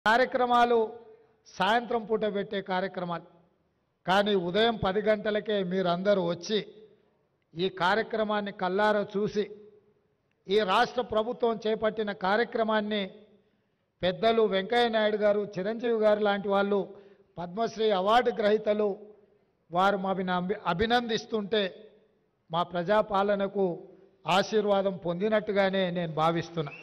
కార్యక్రమాలు సాయంత్రం పూట పెట్టే కార్యక్రమాలు, కానీ ఉదయం 10 గంటలకే మీరందరూ వచ్చి ఈ కార్యక్రమాన్ని కల్లారా చూసి ఈ రాష్ట్ర ప్రభుత్వం చేపట్టిన కార్యక్రమాన్ని పెద్దలు వెంకయ్య నాయుడు గారు, చిరంజీవి గారు లాంటి వాళ్ళు పద్మశ్రీ అవార్డు గ్రహీతలు వారు మమ్మల్ని అభినందిస్తుంటే మా ప్రజాపాలనకు ఆశీర్వాదం పొందినట్టుగానే నేను భావిస్తున్నా.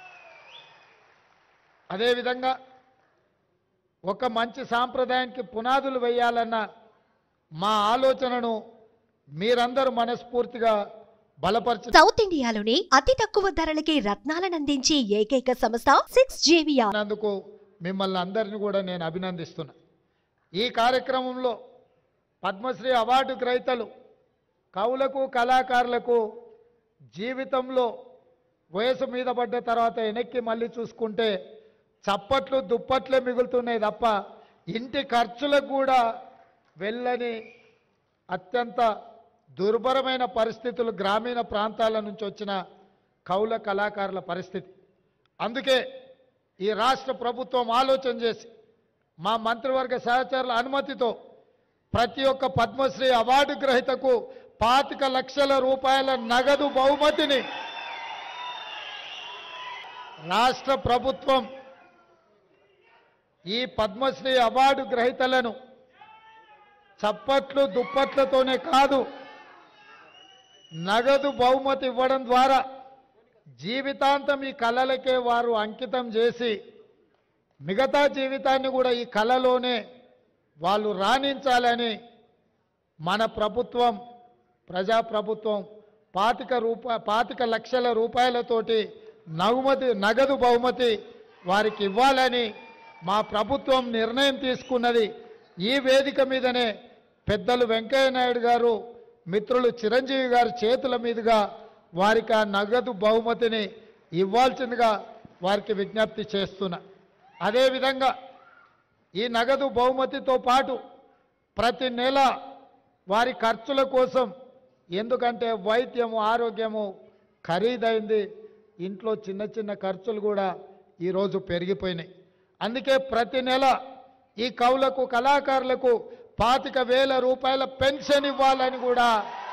అదేవిధంగా ఒక మంచి సాంప్రదాయానికి పునాదులు వేయాలన్న మా ఆలోచనను మీరందరూ మనస్ఫూర్తిగా బలపరిచి సౌత్ ఇండియాలోని అతి తక్కువ ధరలకి రత్నాలను అందించే ఏకైక సంస్థ 6JVR. అందుకు మిమ్మల్ని అందరిని కూడా నేను అభినందిస్తున్నా. ఈ కార్యక్రమంలో పద్మశ్రీ అవార్డు గ్రహీతలు కవులకు, కళాకారులకు జీవితంలో వయసు మీద పడ్డ తర్వాత వెనక్కి మళ్ళీ చూసుకుంటే చప్పట్లు దుప్పట్లే మిగులుతున్నాయి తప్ప ఇంటి ఖర్చులకు కూడా వెళ్ళని అత్యంత దుర్భరమైన పరిస్థితులు గ్రామీణ ప్రాంతాల నుంచి వచ్చిన కవుల కళాకారుల పరిస్థితి. అందుకే ఈ రాష్ట్ర ప్రభుత్వం ఆలోచన చేసి మా మంత్రివర్గ సహచరుల అనుమతితో ప్రతి ఒక్క పద్మశ్రీ అవార్డు గ్రహీతకు 25 లక్షల రూపాయల నగదు బహుమతిని రాష్ట్ర ప్రభుత్వం ఈ పద్మశ్రీ అవార్డు గ్రహీతలను చప్పట్లు దుప్పట్లతోనే కాదు, నగదు బహుమతి ఇవ్వడం ద్వారా జీవితాంతం ఈ కళలకే వారు అంకితం చేసి మిగతా జీవితాన్ని కూడా ఈ కళలోనే వాళ్ళు రాణించాలని మన ప్రభుత్వం, ప్రజాప్రభుత్వం 25 లక్షల రూపాయలతోటి నగదు బహుమతి వారికి ఇవ్వాలని మా ప్రభుత్వం నిర్ణయం తీసుకున్నది. ఈ వేదిక మీదనే పెద్దలు వెంకయ్య నాయుడు గారు, మిత్రులు చిరంజీవి గారి చేతుల మీదుగా వారికి ఆ నగదు బహుమతిని ఇవ్వాల్సిందిగా వారికి విజ్ఞప్తి చేస్తున్నా. అదేవిధంగా ఈ నగదు బహుమతితో పాటు ప్రతి నెల వారి ఖర్చుల కోసం, ఎందుకంటే వైద్యము, ఆరోగ్యము ఖరీదైంది, ఇంట్లో చిన్న చిన్న ఖర్చులు కూడా ఈరోజు పెరిగిపోయినాయి. అందుకే ప్రతి నెల ఈ కవులకు, కళాకారులకు 25,000 రూపాయల పెన్షన్ ఇవ్వాలని కూడా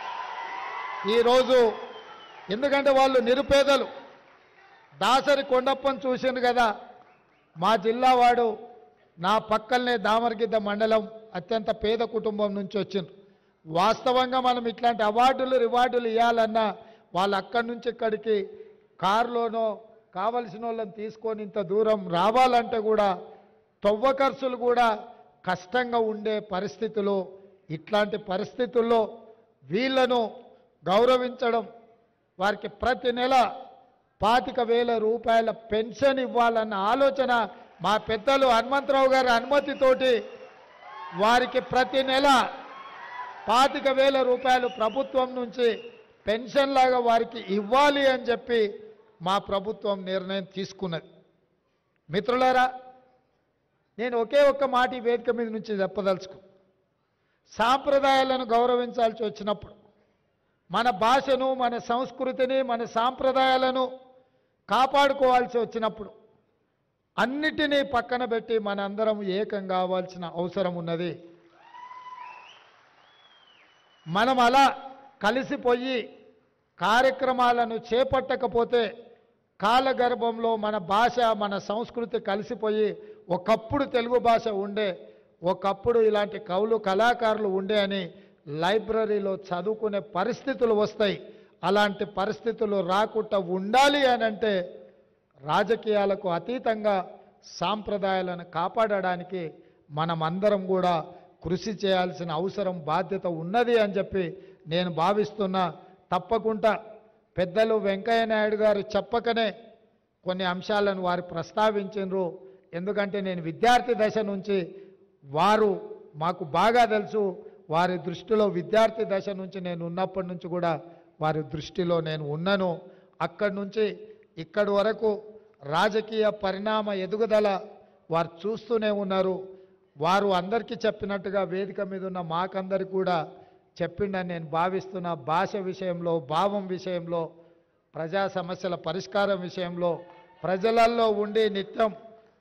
ఈరోజు, ఎందుకంటే వాళ్ళు నిరుపేదలు. దాసరి కొండప్పని చూసింది కదా, మా జిల్లా వాడు, నా పక్కనే దామరగిద్ద మండలం, అత్యంత పేద కుటుంబం నుంచి వచ్చింది. వాస్తవంగా మనం ఇట్లాంటి అవార్డులు రివార్డులు ఇవ్వాలన్నా వాళ్ళు అక్కడి నుంచి ఇక్కడికి కారులోనో కావలసిన వాళ్ళని తీసుకొని ఇంత దూరం రావాలంటే కూడా తవ్వ ఖర్చులు కూడా కష్టంగా ఉండే పరిస్థితులు. ఇట్లాంటి పరిస్థితుల్లో వీళ్ళను గౌరవించడం, వారికి ప్రతి నెల 25,000 రూపాయల పెన్షన్ ఇవ్వాలన్న ఆలోచన మా పెద్దలు హనుమంతరావు గారి అనుమతితోటి వారికి ప్రతి నెల 25,000 రూపాయలు ప్రభుత్వం నుంచి పెన్షన్ లాగా వారికి ఇవ్వాలి అని చెప్పి మా ప్రభుత్వం నిర్ణయం తీసుకున్నది. మిత్రులారా, నేను ఒకే ఒక్క మాట ఈ వేదిక మీద నుంచి చెప్పదలుచుకు, సాంప్రదాయాలను గౌరవించాల్సి వచ్చినప్పుడు, మన భాషను, మన సంస్కృతిని, మన సాంప్రదాయాలను కాపాడుకోవాల్సి వచ్చినప్పుడు అన్నిటినీ పక్కన పెట్టి మనందరం ఏకం కావాల్సిన అవసరం ఉన్నది. మనం అలా కలిసిపోయి కార్యక్రమాలను చేపట్టకపోతే కాలగర్భంలో మన భాష, మన సంస్కృతి కలిసిపోయి ఒకప్పుడు తెలుగు భాష ఉండే, ఒకప్పుడు ఇలాంటి కవులు, కళాకారులు ఉండే అని లైబ్రరీలో చదువుకునే పరిస్థితులు వస్తాయి. అలాంటి పరిస్థితులు రాకుండా ఉండాలి అని అంటే రాజకీయాలకు అతీతంగా సాంప్రదాయాలను కాపాడడానికి మనమందరం కూడా కృషి చేయాల్సిన అవసరం, బాధ్యత ఉన్నది అని చెప్పి నేను భావిస్తున్నా. తప్పకుండా పెద్దలు వెంకయ్య నాయుడు గారు చెప్పకనే కొన్ని అంశాలను వారు ప్రస్తావించారు. ఎందుకంటే నేను విద్యార్థి దశ నుంచి, వారు మాకు బాగా తెలుసు, వారి దృష్టిలో విద్యార్థి దశ నుంచి నేను ఉన్నప్పటి నుంచి కూడా వారి దృష్టిలో నేను ఉన్నాను. అక్కడి నుంచి ఇక్కడి వరకు రాజకీయ పరిణామ ఎదుగుదల వారు చూస్తూనే ఉన్నారు. వారు అందరికీ చెప్పినట్టుగా వేదిక మీద ఉన్న మాకందరికి కూడా చెప్పిండని నేను భావిస్తున్న. భాష విషయంలో, భావం విషయంలో, ప్రజా సమస్యల పరిష్కారం విషయంలో ప్రజలలో ఉండి నిత్యం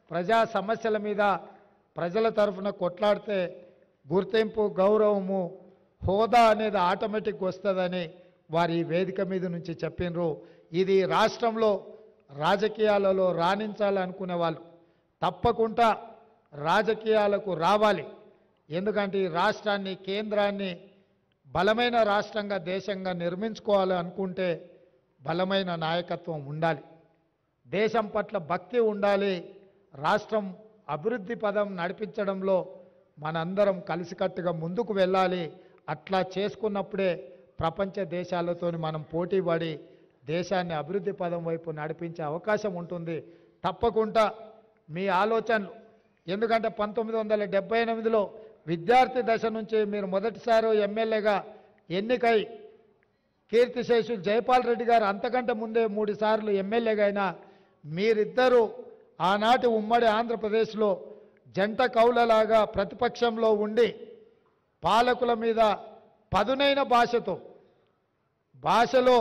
ప్రజా సమస్యల మీద ప్రజల తరఫున కొట్లాడితే గుర్తింపు, గౌరవము, హోదా అనేది ఆటోమేటిక్ వస్తుందని వారి ఈ వేదిక మీద నుంచి చెప్పినరు. ఇది రాష్ట్రంలో రాజకీయాలలో రాణించాలనుకునే వాళ్ళు తప్పకుండా రాజకీయాలకు రావాలి. ఎందుకంటే ఈ రాష్ట్రాన్ని, కేంద్రాన్ని బలమైన రాష్ట్రంగా, దేశంగా నిర్మించుకోవాలి అనుకుంటే బలమైన నాయకత్వం ఉండాలి, దేశం పట్ల భక్తి ఉండాలి. రాష్ట్రం అభివృద్ధి పదం నడిపించడంలో మనందరం కలిసికట్టుగా ముందుకు వెళ్ళాలి. అట్లా చేసుకున్నప్పుడే ప్రపంచ దేశాలతో మనం పోటీ పడి దేశాన్ని అభివృద్ధి పదం వైపు నడిపించే అవకాశం ఉంటుంది. తప్పకుండా మీ ఆలోచనలు, ఎందుకంటే 1978లో విద్యార్థి దశ నుంచి మీరు మొదటిసారి ఎమ్మెల్యేగా ఎన్నికై కీర్తిశేషులు జైపాల్ రెడ్డి గారు అంతకంటే ముందే 3 సార్లు ఎమ్మెల్యేగా అయినా మీరిద్దరూ ఆనాటి ఉమ్మడి ఆంధ్రప్రదేశ్లో జంట కౌలలాగా ప్రతిపక్షంలో ఉండి పాలకుల మీద పదునైన భాషలో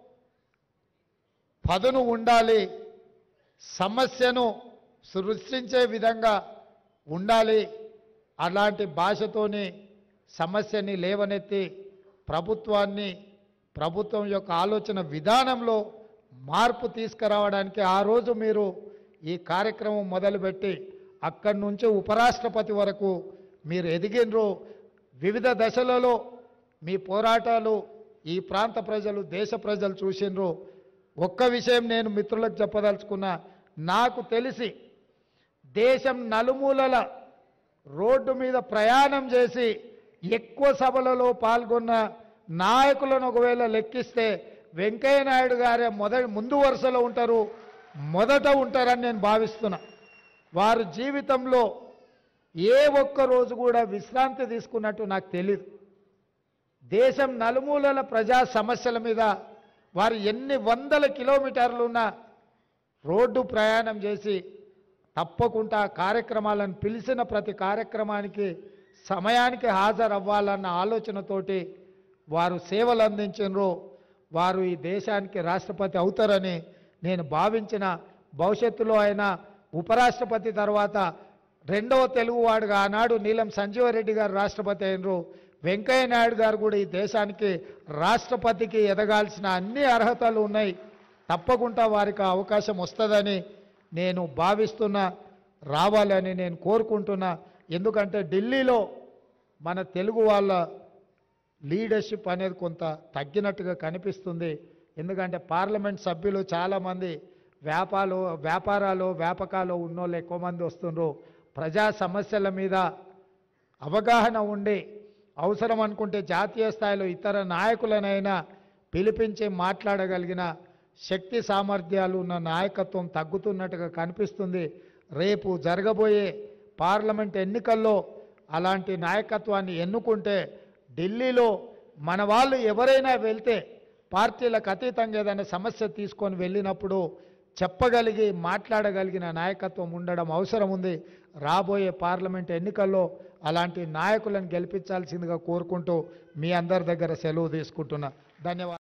పదును ఉండాలి, సమస్యను సృష్టించే విధంగా ఉండాలి. అలాంటి భాషతోని సమస్యని లేవనెత్తి ప్రభుత్వం యొక్క ఆలోచన విధానంలో మార్పు తీసుకురావడానికి ఆ రోజు మీరు ఈ కార్యక్రమం మొదలుపెట్టి అక్కడి నుంచి ఉపరాష్ట్రపతి వరకు మీరు ఎదిగినరు. వివిధ దశలలో మీ పోరాటాలు ఈ ప్రాంత ప్రజలు, దేశ ప్రజలు చూసినరు. ఒక్క విషయం నేను మిత్రులకు చెప్పదలుచుకున్నా, నాకు తెలిసి దేశం నలుమూలల రోడ్డు మీద ప్రయాణం చేసి ఎక్కువ సభలలో పాల్గొన్న నాయకులను ఒకవేళ లెక్కిస్తే వెంకయ్య నాయుడు గారే ముందు వరుసలో ఉంటారు, మొదట ఉంటారని నేను భావిస్తున్నా. వారు జీవితంలో ఏ ఒక్క రోజు కూడా విశ్రాంతి తీసుకున్నట్టు నాకు తెలియదు. దేశం నలుమూలల ప్రజా సమస్యల మీద వారు ఎన్ని వందల కిలోమీటర్లున్న రోడ్డు ప్రయాణం చేసి తప్పకుండా కార్యక్రమాలను పిలిచిన ప్రతి కార్యక్రమానికి సమయానికి హాజరవ్వాలన్న ఆలోచనతోటి వారు సేవలు అందించినరు. వారు ఈ దేశానికి రాష్ట్రపతి అవుతారని నేను భావించిన. భవిష్యత్తులో ఆయన ఉపరాష్ట్రపతి తర్వాత రెండవ తెలుగువాడుగా ఆనాడు నీలం సంజీవరెడ్డి గారు రాష్ట్రపతి అయినరు. వెంకయ్య నాయుడు గారు కూడా ఈ దేశానికి రాష్ట్రపతికి ఎదగాల్సిన అన్ని అర్హతలు ఉన్నాయి. తప్పకుండా వారికి అవకాశం వస్తుందని నేను భావిస్తున్నా, రావాలని నేను కోరుకుంటున్నా. ఎందుకంటే ఢిల్లీలో మన తెలుగు వాళ్ళ లీడర్షిప్ అనేది కొంత తగ్గినట్టుగా కనిపిస్తుంది. ఎందుకంటే పార్లమెంట్ సభ్యులు చాలామంది వ్యాపకాలు ఉన్నోళ్ళు ఎక్కువ మంది వస్తుండ్రు. ప్రజా సమస్యల మీద అవగాహన ఉండి అవసరం అనుకుంటే జాతీయ స్థాయిలో ఇతర నాయకులనైనా పిలిపించి మాట్లాడగలిగిన శక్తి సామర్థ్యాలు ఉన్న నాయకత్వం తగ్గుతున్నట్టుగా కనిపిస్తుంది. రేపు జరగబోయే పార్లమెంట్ ఎన్నికల్లో అలాంటి నాయకత్వాన్ని ఎన్నుకుంటే ఢిల్లీలో మన వాళ్ళు ఎవరైనా వెళ్తే పార్టీలకు అతీతంగా ఏదైనా సమస్య తీసుకొని వెళ్ళినప్పుడు చెప్పగలిగి మాట్లాడగలిగిన నాయకత్వం ఉండడం అవసరం ఉంది. రాబోయే పార్లమెంట్ ఎన్నికల్లో అలాంటి నాయకులను గెలిపించాల్సిందిగా కోరుకుంటూ మీ అందరి దగ్గర సెలవు తీసుకుంటున్నా. ధన్యవాదాలు.